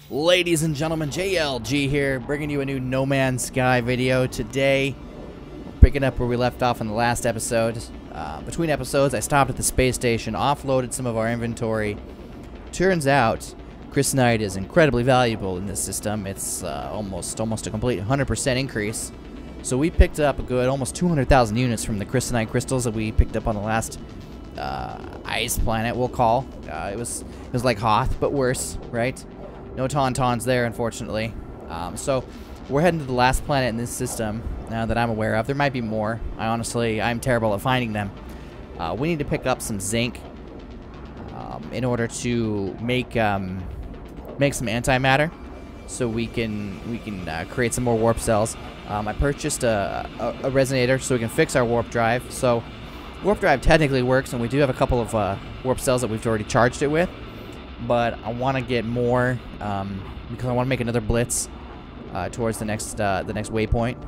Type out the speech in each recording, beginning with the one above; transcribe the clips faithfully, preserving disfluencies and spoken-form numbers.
Ladies and gentlemen, J L G here, bringing you a new No Man's Sky video today. Picking up where we left off in the last episode. Uh, between episodes, I stopped at the space station, offloaded some of our inventory. Turns out, Crystalite is incredibly valuable in this system. It's uh, almost almost a complete one hundred percent increase. So we picked up a good almost two hundred thousand units from the Crystalite crystals that we picked up on the last uh, ice planet, we'll call. Uh, it was it was like Hoth, but worse, right? No tauntauns there, unfortunately. Um, so we're heading to the last planet in this system uh, that I'm aware of. There might be more. I honestly, I'm terrible at finding them. Uh, we need to pick up some zinc um, in order to make um, make some antimatter, so we can we can uh, create some more warp cells. Um, I purchased a, a, a resonator so we can fix our warp drive. So warp drive technically works, and we do have a couple of uh, warp cells that we've already charged it with. But I want to get more um, because I want to make another blitz uh, towards the next uh, the next waypoint.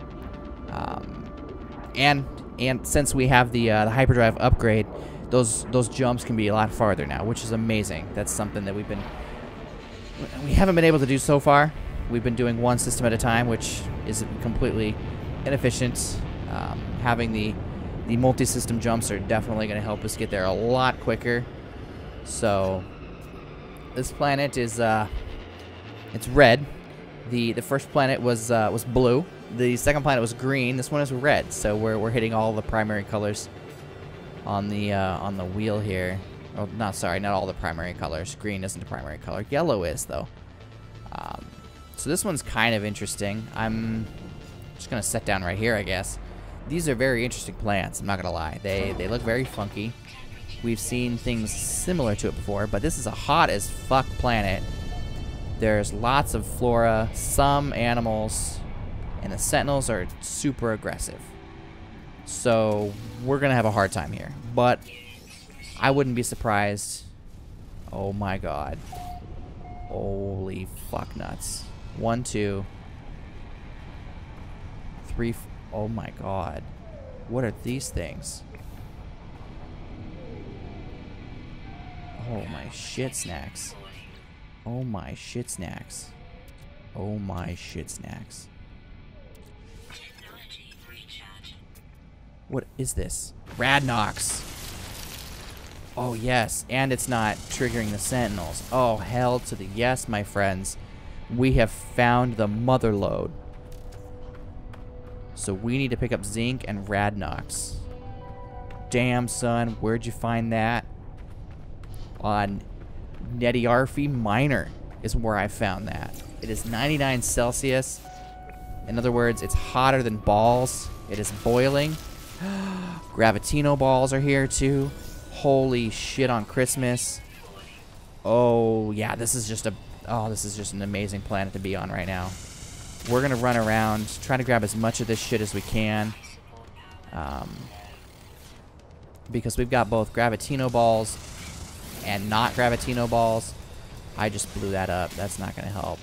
Um, and and since we have the uh, the hyperdrive upgrade, those those jumps can be a lot farther now, which is amazing. That's something that we've been we haven't been able to do so far. We've been doing one system at a time, which is completely inefficient. Um, having the the multi-system jumps are definitely going to help us get there a lot quicker. So this planet is uh, it's red. The the first planet was uh, was blue. The second planet was green. This one is red. So we're we're hitting all the primary colors on the uh, on the wheel here. Oh, not sorry, not all the primary colors. Green isn't a primary color. Yellow is though. Um, so this one's kind of interesting. I'm just gonna set down right here, I guess. These are very interesting plants. I'm not gonna lie. They they look very funky. We've seen things similar to it before, but this is a hot as fuck planet. There's lots of flora, some animals, and the sentinels are super aggressive. So we're gonna have a hard time here, but I wouldn't be surprised. Oh my god. Holy fuck nuts. One, two, three, f oh my god. What are these things? Oh my shit snacks. Oh my shit snacks. Oh my shit snacks. What is this? Radnox. Oh yes, and it's not triggering the sentinels. Oh hell to the yes, my friends. We have found the mother lode. So we need to pick up zinc and Radnox. Damn son, where'd you find that? On Nediarfi Minor is where I found that. It is ninety-nine Celsius. In other words, it's hotter than balls. It is boiling. Gravitino balls are here too. Holy shit on Christmas. Oh yeah, this is just a oh this is just an amazing planet to be on right now. We're gonna run around, try to grab as much of this shit as we can. Um, because we've got both Gravitino balls and not Gravitino balls. I just blew that up. That's not going to help.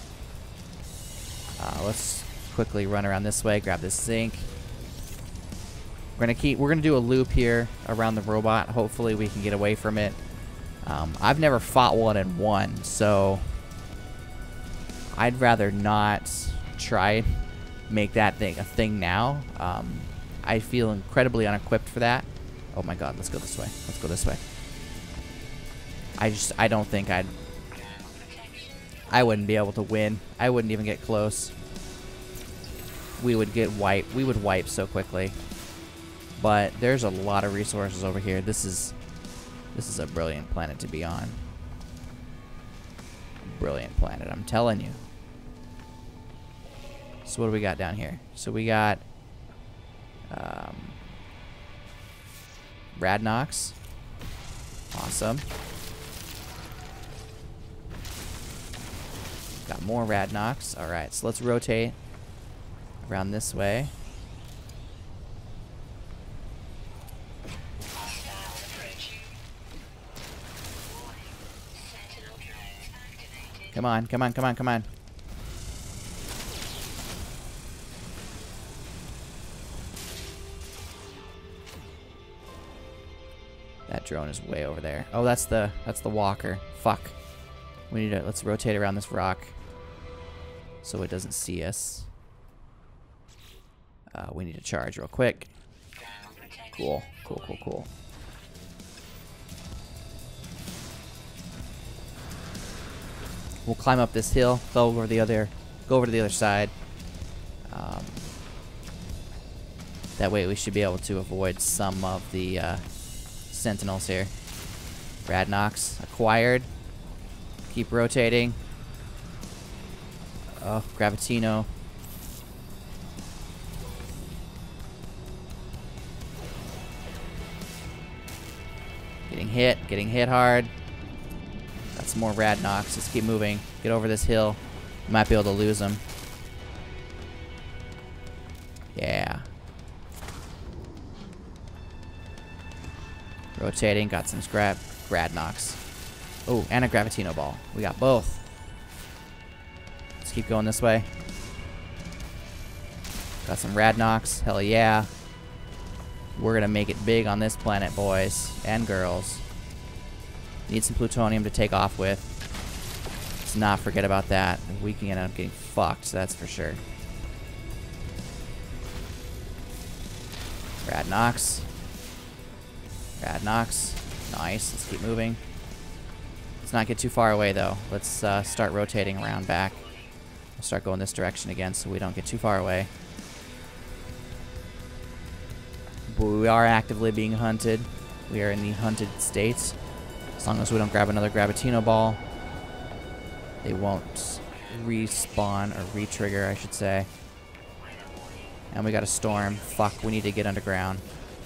Uh, let's quickly run around this way, grab this zinc. We're gonna keep. We're gonna do a loop here around the robot. Hopefully, we can get away from it. Um, I've never fought one and won, so I'd rather not try make that thing a thing now. Um, I feel incredibly unequipped for that. Oh my god! Let's go this way. Let's go this way. I just, I don't think I'd, I wouldn't be able to win. I wouldn't even get close. We would get wiped. We would wipe so quickly. But there's a lot of resources over here. This is, this is a brilliant planet to be on. Brilliant planet, I'm telling you. So what do we got down here? So we got, um, Radnox. Awesome. Got more Radnox. Alright, so let's rotate around this way. Come on, come on, come on, come on. That drone is way over there. Oh, that's the that's the walker. Fuck. We need to, let's rotate around this rock so it doesn't see us. Uh, we need to charge real quick. Cool, cool, cool, cool. We'll climb up this hill, go over the other, go over to the other side. Um, that way we should be able to avoid some of the uh, sentinels here. Radnox acquired. Keep rotating. Oh, Gravitino. Getting hit, getting hit hard. Got some more Radnox. Let's keep moving. Get over this hill. Might be able to lose them. Yeah. Rotating. Got some scrap Radnox. Oh, and a Gravitino ball. We got both. Let's keep going this way. Got some Radnox. Hell yeah. We're gonna make it big on this planet, boys and girls. Need some plutonium to take off with. Let's not forget about that. We can end up getting fucked, that's for sure. Radnox. Radnox. Nice. Let's keep moving. Let's not get too far away, though. Let's uh, start rotating around back. We'll start going this direction again so we don't get too far away. But we are actively being hunted. We are in the hunted state. As long as we don't grab another Gravitino ball, they won't respawn or re-trigger, I should say. And we got a storm. Fuck, we need to get underground.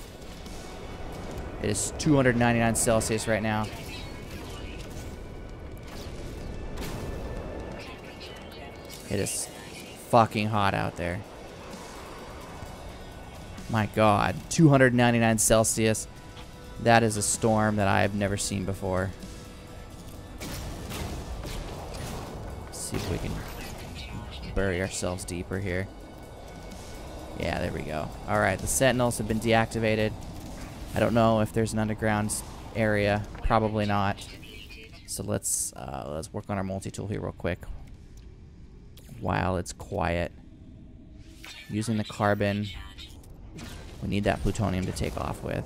It is two hundred ninety-nine Celsius right now. It is fucking hot out there. My god, two hundred ninety-nine Celsius. That is a storm that I have never seen before. Let's see if we can bury ourselves deeper here. Yeah, there we go. Alright, the sentinels have been deactivated. I don't know if there's an underground area. Probably not. So let's uh, let's work on our multi-tool here real quick. While it's quiet. Using the carbon. We need that plutonium to take off with.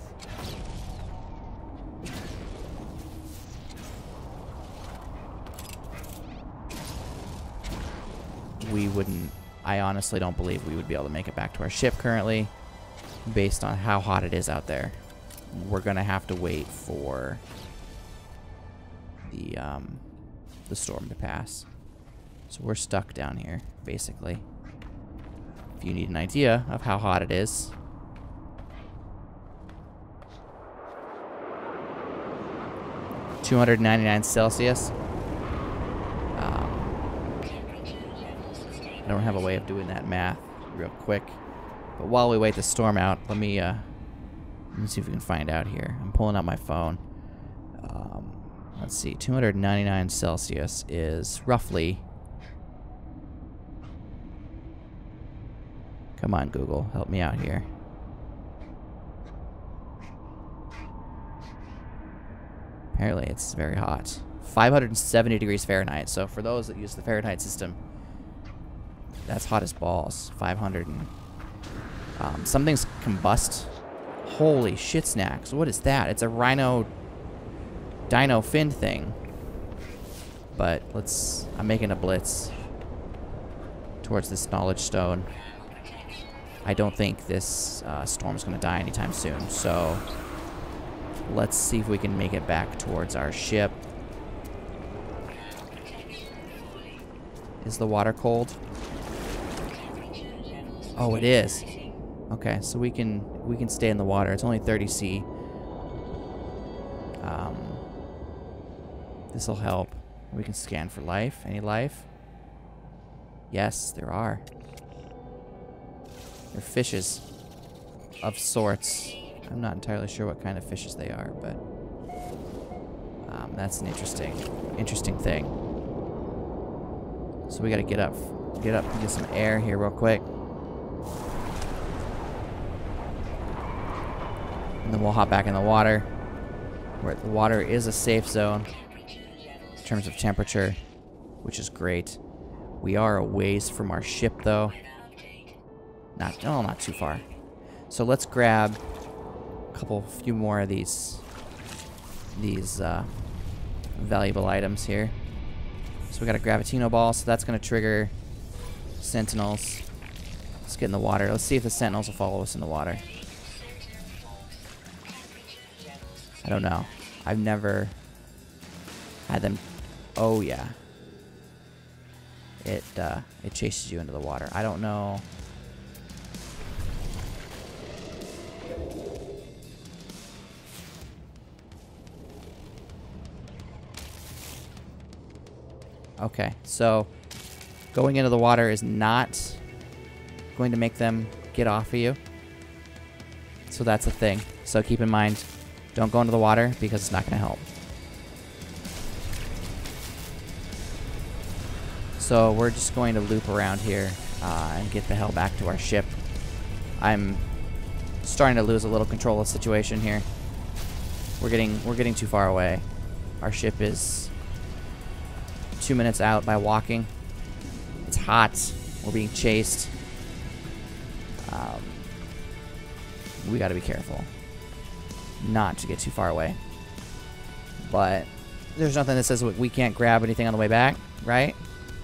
We wouldn't... I honestly don't believe we would be able to make it back to our ship currently, based on how hot it is out there. We're gonna have to wait for the um, the storm to pass. So we're stuck down here, basically. If you need an idea of how hot it is, two hundred ninety-nine Celsius. Um, I don't have a way of doing that math real quick. But while we wait the storm out, let me uh, let me see if we can find out here. I'm pulling out my phone. Um, let's see, two hundred ninety-nine Celsius is roughly... Come on, Google, help me out here. Apparently it's very hot. five hundred seventy degrees Fahrenheit. So for those that use the Fahrenheit system, that's hot as balls. five hundred and... Um, something's combust. Holy shit snacks. What is that? It's a rhino... dino fin thing. But let's... I'm making a blitz towards this knowledge stone. I don't think this uh, storm's going to die anytime soon, so let's see if we can make it back towards our ship. Is the water cold? Oh, it is. Okay, so we can we can stay in the water. It's only thirty C. Um, this will help. We can scan for life. Any life? Yes, there are. They're fishes of sorts. I'm not entirely sure what kind of fishes they are, but um, that's an interesting, interesting thing. So we got to get up, get up and get some air here real quick, and then we'll hop back in the water. Where the water is a safe zone. in terms of temperature, which is great. We are a ways from our ship, though. Not, oh, not too far. So let's grab a couple, few more of these, these uh, valuable items here. So we got a Gravitino ball, so that's going to trigger sentinels. Let's get in the water. Let's see if the sentinels will follow us in the water. I don't know. I've never had them. Oh yeah. It uh, it chases you into the water. I don't know. Okay, so going into the water is not going to make them get off of you. So that's a thing. So keep in mind, don't go into the water because it's not going to help. So we're just going to loop around here uh, and get the hell back to our ship. I'm starting to lose a little control of the situation here. We're getting we're getting too far away. Our ship is two minutes out by walking. It's hot. We're being chased. Um, we got to be careful not to get too far away. But there's nothing that says we can't grab anything on the way back, right?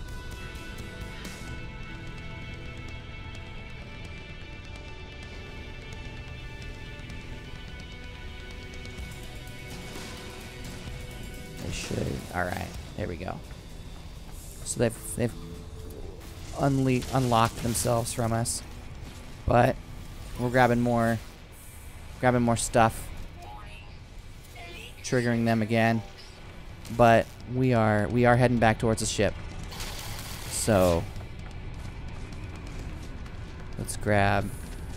They should. All right, there we go. So they've they've unle unlocked themselves from us, but we're grabbing more, grabbing more stuff, triggering them again. But we are we are heading back towards the ship. So let's grab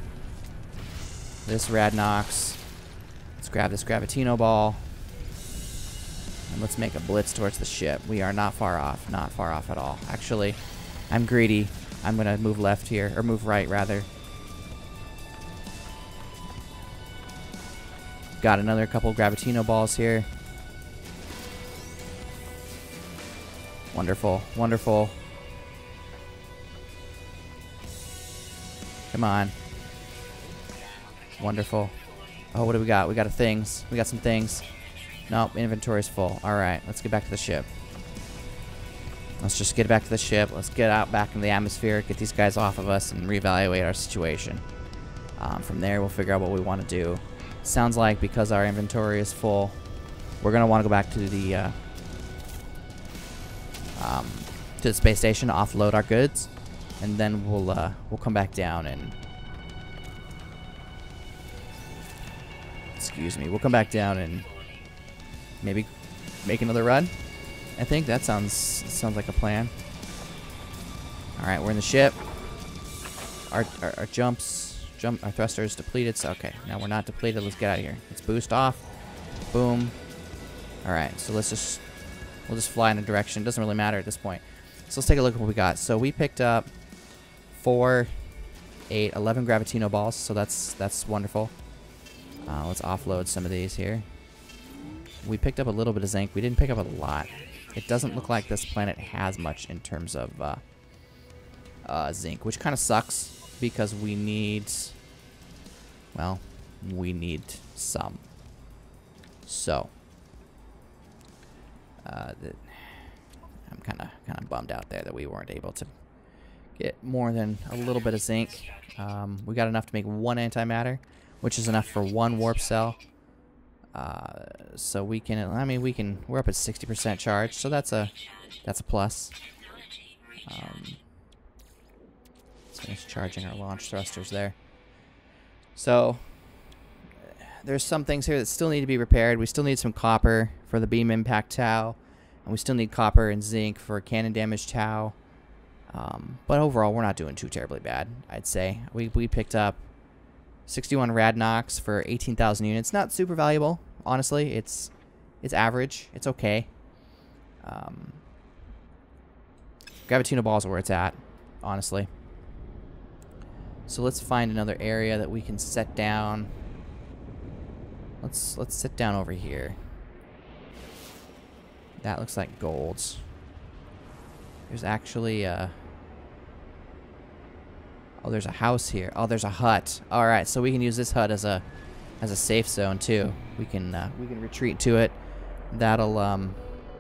this Radnox. Let's grab this Gravitino ball. And let's make a blitz towards the ship. We are not far off. Not far off at all. Actually, I'm greedy. I'm going to move left here. Or move right, rather. Got another couple Gravitino balls here. Wonderful. Wonderful. Come on. Wonderful. Oh, what do we got? We got a things. We got some things. Nope, inventory's full. Alright, let's get back to the ship. Let's just get back to the ship. Let's get out back in the atmosphere, get these guys off of us, and reevaluate our situation. Um, from there, we'll figure out what we want to do. Sounds like because our inventory is full, we're going to want to go back to the uh, um, to the space station to offload our goods, and then we'll uh, we'll come back down and excuse me. We'll come back down and maybe make another run. I think that sounds sounds like a plan. All right, we're in the ship. Our our, our jumps, jump, our thrusters depleted. So okay, now we're not depleted. Let's get out of here. Let's boost off. Boom. All right, so let's just we'll just fly in a direction. Doesn't really matter at this point. So let's take a look at what we got. So we picked up four, eight, eleven Gravitino balls. So that's that's wonderful. Uh, let's offload some of these here. We picked up a little bit of zinc. We didn't pick up a lot. It doesn't look like this planet has much in terms of uh, uh, zinc, which kind of sucks because we need, well, we need some. So, uh, the, I'm kind of kind of bummed out there that we weren't able to get more than a little bit of zinc. Um, we got enough to make one antimatter, which is enough for one warp cell. Uh, so we can, I mean, we can, we're up at sixty percent charge, so that's a, that's a plus. Um, let's finish charging our launch thrusters there. So, there's some things here that still need to be repaired. We still need some copper for the beam impact tau, and we still need copper and zinc for cannon damage tau. Um, but overall, we're not doing too terribly bad, I'd say. We, we picked up sixty-one Radnox for eighteen thousand units. Not super valuable, honestly. It's it's average. It's okay. Um, Gravitino balls are where it's at, honestly. So let's find another area that we can set down. Let's let's sit down over here. That looks like gold. There's actually a... Oh, there's a house here. Oh, there's a hut. All right, so we can use this hut as a as a safe zone too. We can uh, we can retreat to it. That'll um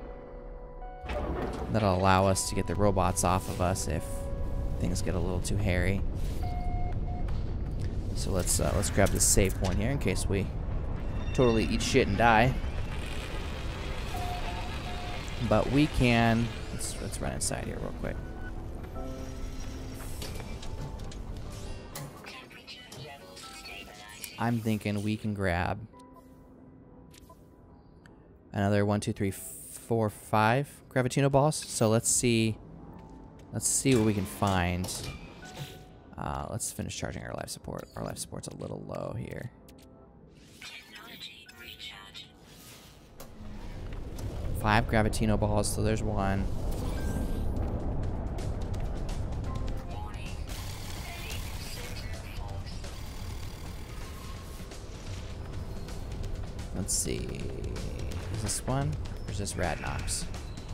that'll allow us to get the robots off of us if things get a little too hairy. So let's uh, let's grab this save point here in case we totally eat shit and die. But we can. Let's let's run inside here real quick. I'm thinking we can grab another one, two, three, four, five Gravitino balls. So let's see. Let's see what we can find. Uh, let's finish charging our life support. Our life support's a little low here. Five Gravitino balls. So there's one. Let's see. Is this one? Or is this Radnox?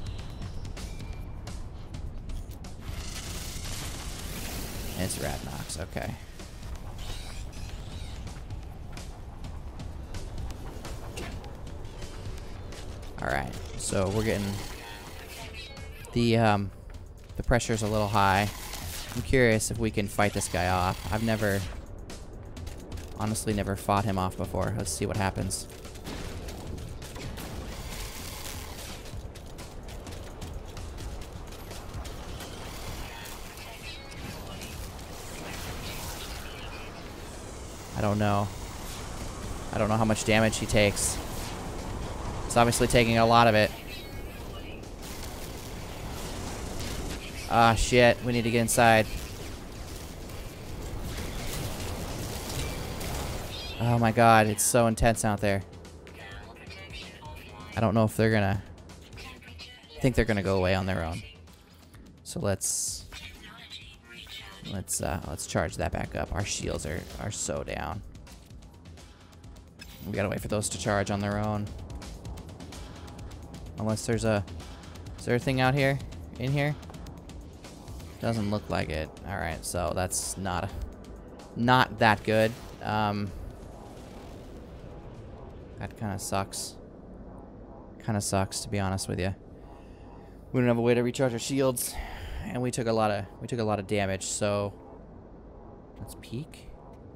It's Radnox, okay. Alright, so we're getting the um the pressure's a little high. I'm curious if we can fight this guy off. I've never honestly never fought him off before. Let's see what happens. I don't know. I don't know how much damage he takes. It's obviously taking a lot of it. Ah, shit. We need to get inside. Oh my god, it's so intense out there. I don't know if they're gonna... I think they're gonna go away on their own. So let's... Let's uh, let's charge that back up. Our shields are, are so down. We gotta wait for those to charge on their own. Unless there's a... Is there a thing out here? In here? Doesn't look like it. Alright, so that's not a, not that good. Um, that kind of sucks. Kind of sucks, to be honest with you. We don't have a way to recharge our shields. And we took a lot of we took a lot of damage, so let's peek.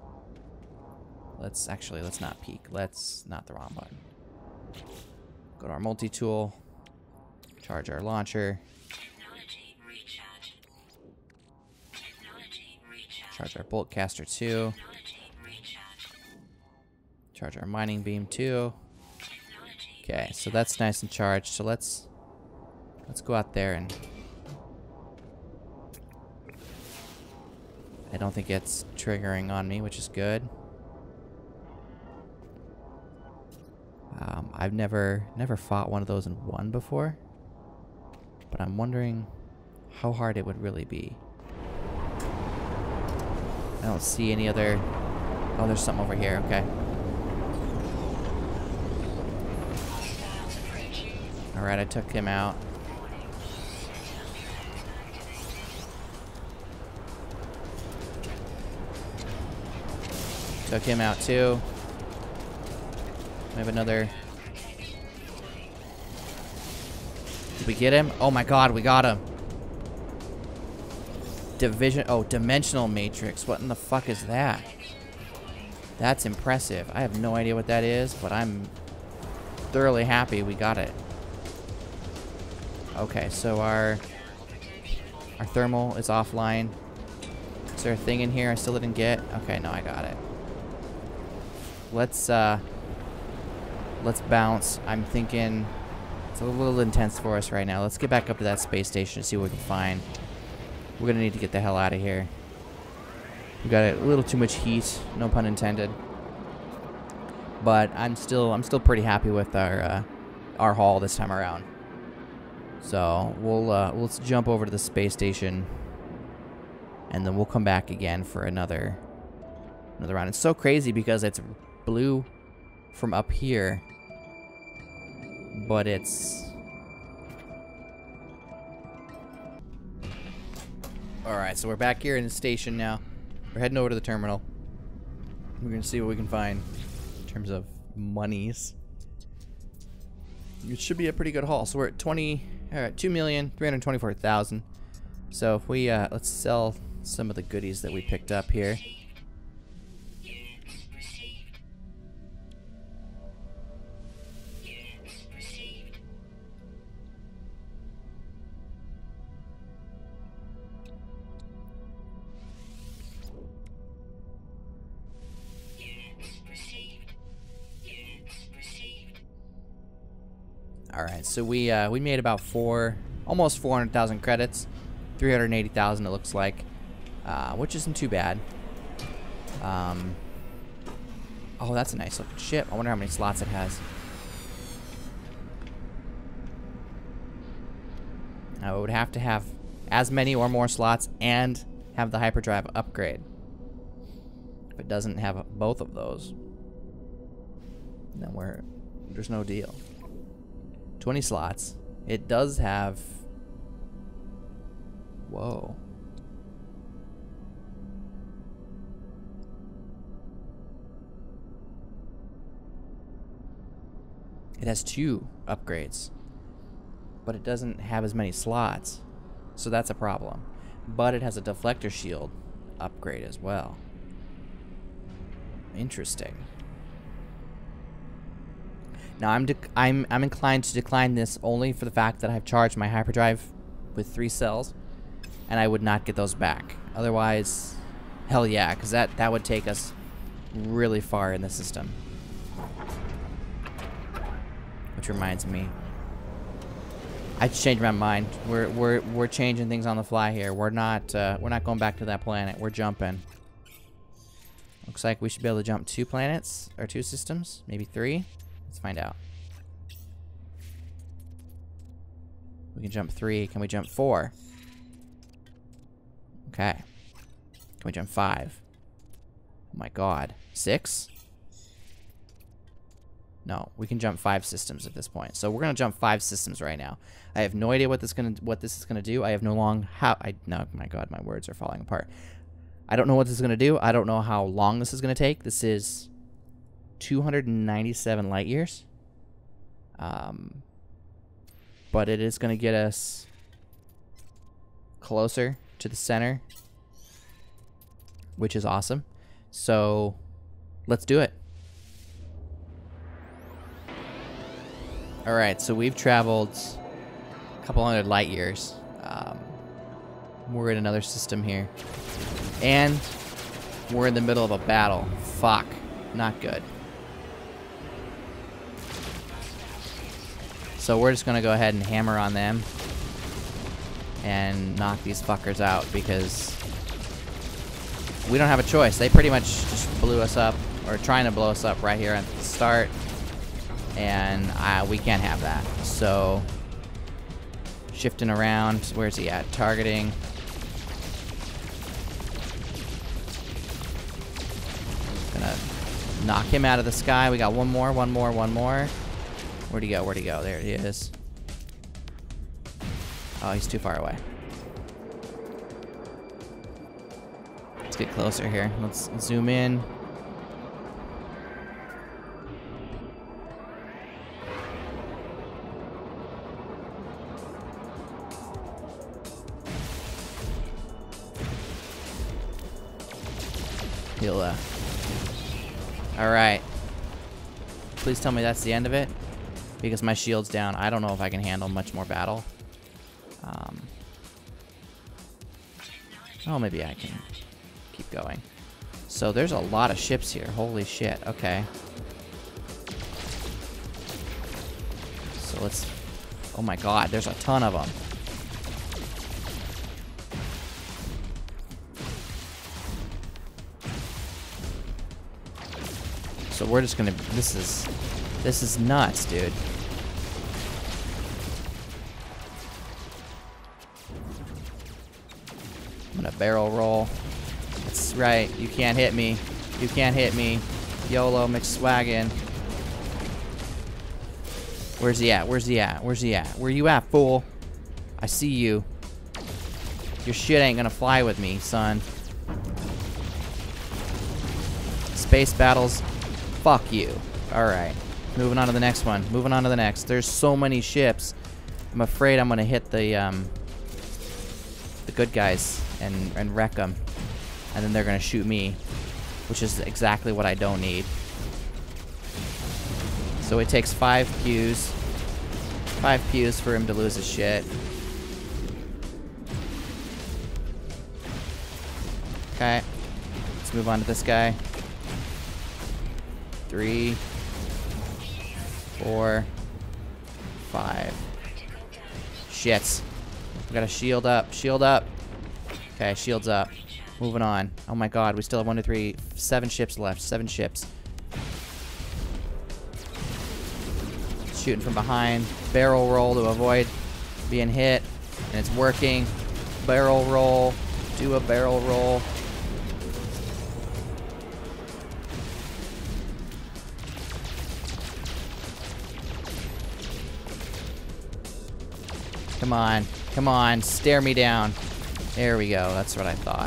Let's actually let's not peek. Let's not the wrong button. Go to our multi-tool, charge our launcher, charge our bolt caster two, charge our mining beam two. Okay, so that's nice and charged. So let's let's go out there and. I don't think it's triggering on me, which is good. Um, I've never never fought one of those and won before, but I'm wondering how hard it would really be. I don't see any other... Oh, there's something over here. Okay. Alright, I took him out. Took him out too. We have another. Did we get him? Oh my god, we got him. Division. Oh, dimensional matrix. What in the fuck is that? That's impressive. I have no idea what that is, but I'm thoroughly happy we got it. Okay, so our our thermal is offline. Is there a thing in here I still didn't get? Okay, no, I got it. Let's uh let's bounce. I'm thinking it's a little intense for us right now. Let's get back up to that space station and see what we can find. We're gonna need to get the hell out of here. We got a little too much heat, no pun intended. But I'm still I'm still pretty happy with our uh, our haul this time around. So we'll uh, let's jump over to the space station, and then we'll come back again for another another round. It's so crazy because it's blue from up here, but it's Alright, so we're back here in the station now. We're heading over to the terminal. We're gonna see what we can find in terms of monies. It should be a pretty good haul. So we're at twenty, alright, two million three hundred twenty-four thousand. So if we uh, let's sell some of the goodies that we picked up here. All right, so we uh, we made about four, almost four hundred thousand credits, three hundred eighty thousand it looks like, uh, which isn't too bad. Um, oh, that's a nice looking ship. I wonder how many slots it has. I would have to have as many or more slots and have the hyperdrive upgrade. If it doesn't have both of those, then we're there's no deal. twenty slots. It does have... Whoa. It has two upgrades. But it doesn't have as many slots. So that's a problem. But it has a deflector shield upgrade as well. Interesting. Now I'm I'm I'm inclined to decline this only for the fact that I've charged my hyperdrive with three cells, and I would not get those back. Otherwise, hell yeah, because that that would take us really far in the system. Which reminds me, I changed my mind. We're we're we're changing things on the fly here. We're not uh, we're not going back to that planet. We're jumping. Looks like we should be able to jump two planets or two systems, maybe three. Let's find out. We can jump three. Can we jump four? Okay. Can we jump five? Oh my god. Six? No, we can jump five systems at this point. So we're gonna jump five systems right now. I have no idea what this gonna what this is gonna do. I have no long how I no my god, my words are falling apart. I don't know what this is gonna do. I don't know how long this is gonna take. This is two hundred ninety-seven light years, um, but it is going to get us closer to the center, which is awesome. So let's do it. All right, so we've traveled a couple hundred light years. Um, we're in another system here, and we're in the middle of a battle. Fuck, not good. So we're just going to go ahead and hammer on them and knock these fuckers out because we don't have a choice. They pretty much just blew us up, or trying to blow us up right here at the start, and uh, we can't have that. So shifting around, where's he at? Targeting. Gonna knock him out of the sky. We got one more, one more, one more. Where'd he go? Where'd he go? There he is. Oh, he's too far away. Let's get closer here. Let's zoom in. He'll, uh... Alright. Please tell me that's the end of it. Because my shield's down. I don't know if I can handle much more battle. Um, oh, maybe I can keep going. So there's a lot of ships here. Holy shit. Okay. So let's... Oh my god, there's a ton of them. So we're just gonna... This is... This is nuts, dude. I'm gonna barrel roll. That's right. You can't hit me. You can't hit me. YOLO McSwaggin. Where's he at? Where's he at? Where's he at? Where you at, fool? I see you. Your shit ain't gonna fly with me, son. Space battles, fuck you. Alright. Moving on to the next one. Moving on to the next. There's so many ships. I'm afraid I'm gonna hit the um, the good guys and, and wreck them. And then they're gonna shoot me, which is exactly what I don't need. So it takes five pews. Five pews for him to lose his shit. Okay. Let's move on to this guy. Three. Four. Five. Shits. We gotta shield up. Shield up. Okay, shields up. Moving on. Oh my god, we still have one, two, three, seven ships left. Seven ships. Shooting from behind. Barrel roll to avoid being hit. And it's working. Barrel roll. Do a barrel roll. Come on. Come on. Stare me down. There we go. That's what I thought.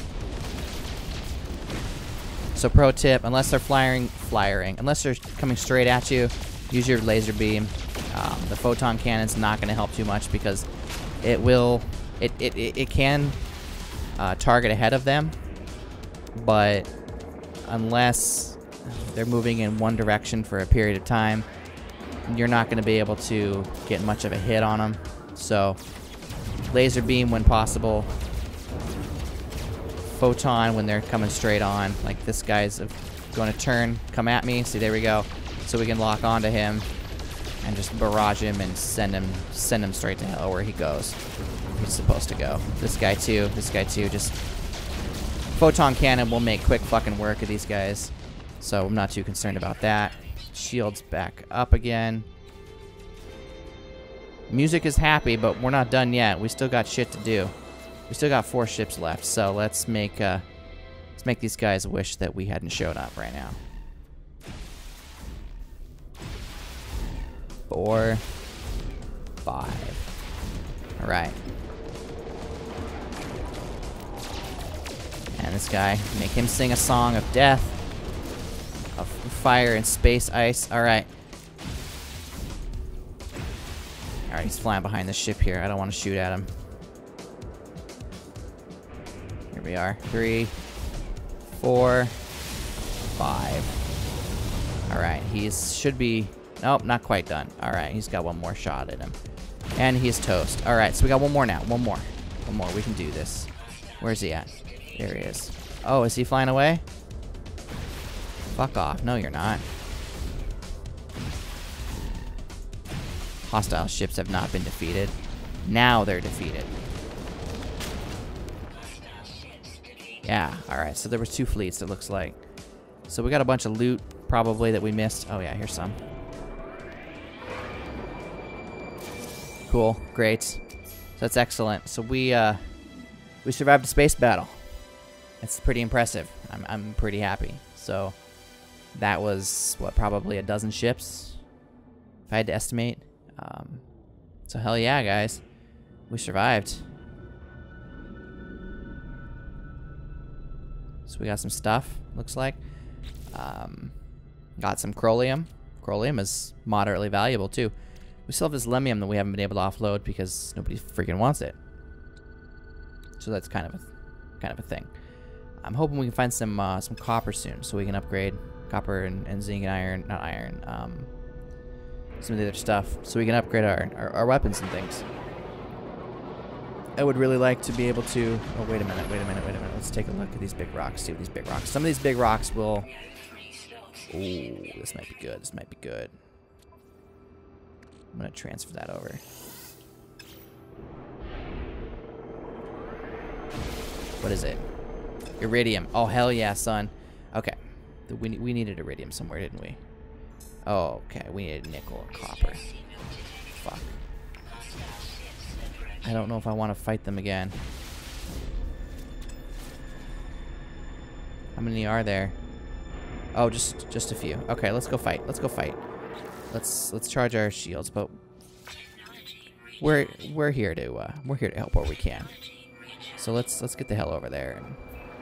So pro tip, unless they're flying, flying, unless they're coming straight at you, use your laser beam. Um, the photon cannon's not going to help too much because it will, it, it, it, it can uh, target ahead of them, but unless they're moving in one direction for a period of time, you're not going to be able to get much of a hit on them. So, laser beam when possible. Photon when they're coming straight on. Like this guy's going to turn, come at me. See, there we go. So we can lock onto him and just barrage him and send him, send him straight to hell where he goes. He's supposed to go. This guy too. This guy too. Just photon cannon will make quick fucking work of these guys. So I'm not too concerned about that. Shields back up again. Music is happy, but we're not done yet. We still got shit to do. We still got four ships left, so let's make uh, let's make these guys wish that we hadn't showed up right now. Four, five. All right. And this guy, make him sing a song of death, of fire and space ice. All right. Alright, he's flying behind the ship here. I don't want to shoot at him. Here we are. Three, four, five. Alright, he's should be... Nope, not quite done. Alright, he's got one more shot at him. And he's toast. Alright, so we got one more now. One more. One more. We can do this. Where's he at? There he is. Oh, is he flying away? Fuck off. No, you're not. Hostile ships have not been defeated. Now they're defeated. Yeah, alright, so there was two fleets, it looks like. So we got a bunch of loot, probably, that we missed. Oh yeah, here's some. Cool, great. So that's excellent. So we, uh, we survived a space battle. It's pretty impressive. I'm, I'm pretty happy. So that was, what, probably a dozen ships? If I had to estimate. Um, so hell yeah, guys. We survived. So we got some stuff, looks like. Um, got some chromium. Chromium is moderately valuable, too. We still have this lemium that we haven't been able to offload because nobody freaking wants it. So that's kind of a, kind of a thing. I'm hoping we can find some uh, some copper soon so we can upgrade copper and, and zinc and iron, not iron, um... some of the other stuff, so we can upgrade our, our, our weapons and things. I would really like to be able to... Oh, wait a minute, wait a minute, wait a minute. Let's take a look at these big rocks, see what these big rocks... Some of these big rocks will... Ooh, this might be good, this might be good. I'm going to transfer that over. What is it? Iridium. Oh, hell yeah, son. Okay. We, we needed iridium somewhere, didn't we? Oh, okay. We needed nickel or copper. Fuck. I don't know if I want to fight them again. How many are there? Oh, just just a few. Okay, let's go fight. Let's go fight. Let's let's charge our shields, but we're we're here to uh, we're here to help where we can. So let's let's get the hell over there. And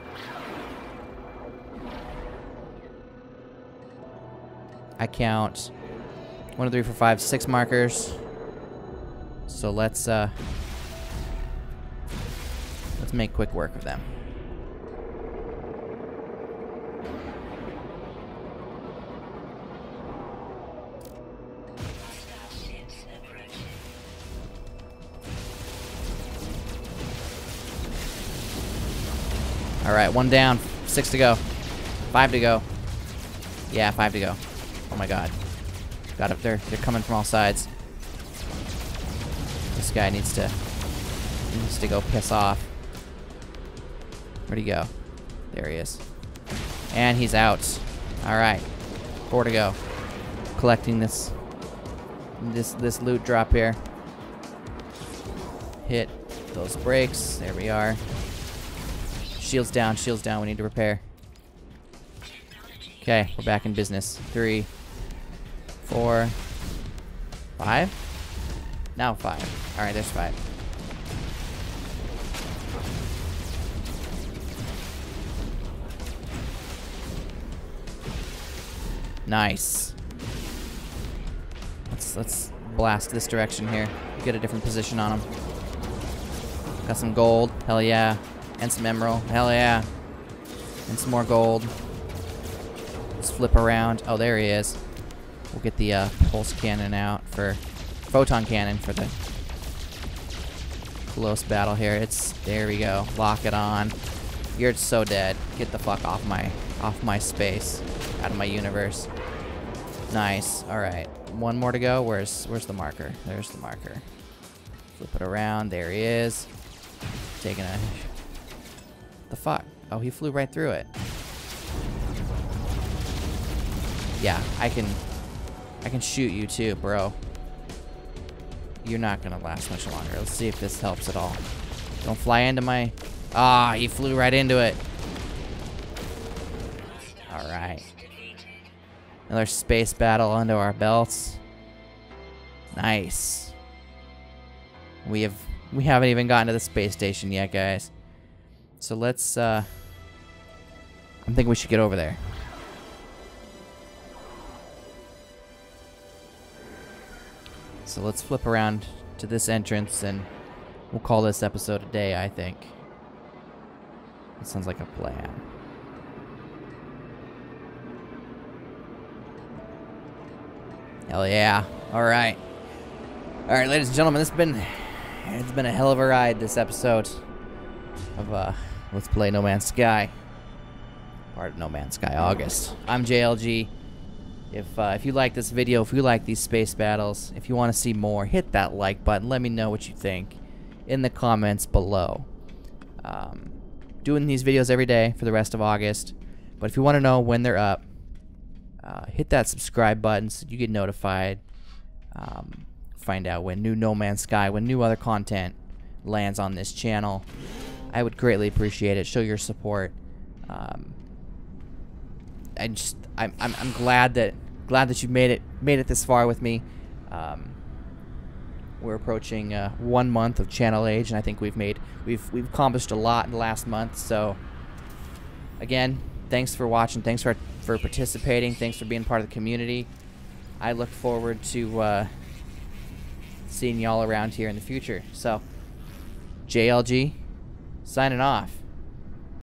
I count one, two, three, four, five, six markers. So let's uh, let's make quick work of them. All right, one down, six to go, five to go. Yeah, five to go. Oh my God, got up there. They're coming from all sides. This guy needs to needs to go piss off. Where'd he go? There he is. And he's out. All right, four to go. Collecting this this this loot drop here. Hit those brakes. There we are. Shields down, shields down, we need to repair. Okay, we're back in business. Three, four, five? Now five. Alright, there's five. Nice. Let's let's blast this direction here. Get a different position on them. Got some gold, hell yeah. And some emerald. Hell yeah. And some more gold. Let's flip around. Oh, there he is. We'll get the uh, pulse cannon out for... Photon cannon for the close battle here. It's... There we go. Lock it on. You're so dead. Get the fuck off my... Off my space. Out of my universe. Nice. Alright. One more to go. Where's... Where's the marker? There's the marker. Flip it around. There he is. Taking a... The fuck? Oh, he flew right through it. Yeah, I can I can shoot you too, bro. You're not gonna last much longer. Let's see if this helps at all. Don't fly into my... Ah, he flew right into it. Alright. Another space battle under our belts. Nice. We have we haven't even gotten to the space station yet, guys. So let's, uh, I'm thinking we should get over there. So let's flip around to this entrance and we'll call this episode a day, I think. That sounds like a plan. Hell yeah. Alright. Alright, ladies and gentlemen, this has been, it's been a hell of a ride, this episode of, uh, Let's Play No Man's Sky. Part of No Man's Sky August. I'm J L G. If uh, if you like this video, if you like these space battles, if you want to see more, hit that like button. Let me know what you think in the comments below. Um, doing these videos every day for the rest of August. But if you want to know when they're up, uh, hit that subscribe button so you get notified. Um, find out when new No Man's Sky, when new other content lands on this channel. I would greatly appreciate it. Show your support. Um, I just, I'm, I'm, I'm glad that, glad that you made it, made it this far with me. Um, we're approaching uh, one month of channel age, and I think we've made, we've, we've accomplished a lot in the last month. So, again, thanks for watching. Thanks for, for participating. Thanks for being part of the community. I look forward to uh, seeing y'all around here in the future. So, J L G. Signing off.